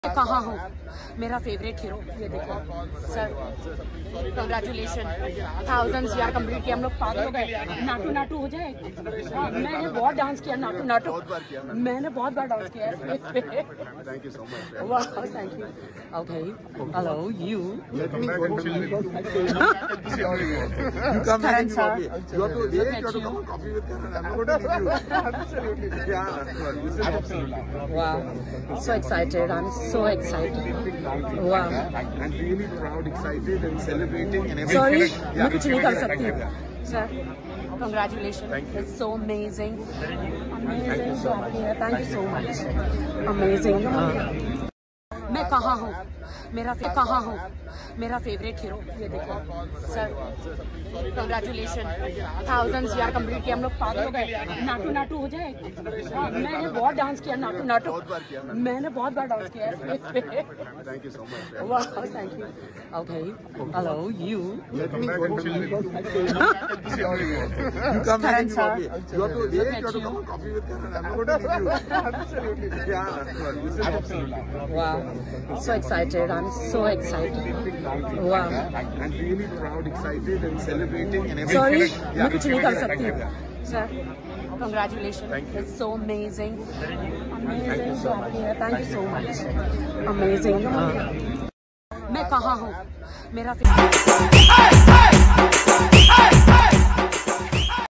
कहाँ हूँ मेरा फेवरेट हीरो, ये देखो सर, कंग्रेचुलेशन, 1000 यार कंप्लीट किया। हम लोग पागल हो गए, नाटू नाटू हो जाए। मैंने बहुत डांस किया, नाटू नाटू मैंने बहुत बार डांस किया है। Thank you so much. Wow, thank you. Okay, hello, you. Let me go. You come Charan, in sir. You have to wait. You have to come on coffee with Charan. I'm not going to leave you. Absolutely. Yeah, this is absolutely. Wow, so excited. I'm so excited. Wow. I'm really proud, excited, and celebrating and everything. Sorry, Yeah, मैं कुछ नहीं कर सकती। you. Sir, congratulations. Thank you. It's so amazing. Amazing. So happy है. Thank you so much. Amazing. मैं कहाँ हूँ मेरा फेवरेट हीरो, ये देखो सर, कंग्रेचुलेशन, 1000 यार कंप्लीट किया। हम लोग पागल हो गए, नाटू नाटू हो जाए। मैंने बहुत डांस किया, नाटू नाटू मैंने बहुत बार डांस किया है। Thank you so much. Wow, thank you. Okay, hello, you. Let me go. You come Charan, in sir. You have to wait. You have to come on coffee with Charan. I'm not going to leave you. Absolutely. Yeah, this is absolutely. Wow, so excited. I'm so excited. Wow. I'm really proud, excited, and celebrating and everything. Sorry, Yeah, मैं कुछ नहीं कर सकती। you. Sir, congratulations. Thank you. It's so amazing. Amazing. So happy है. Thank you so much. Amazing. मैं कहाँ हूँ मेरा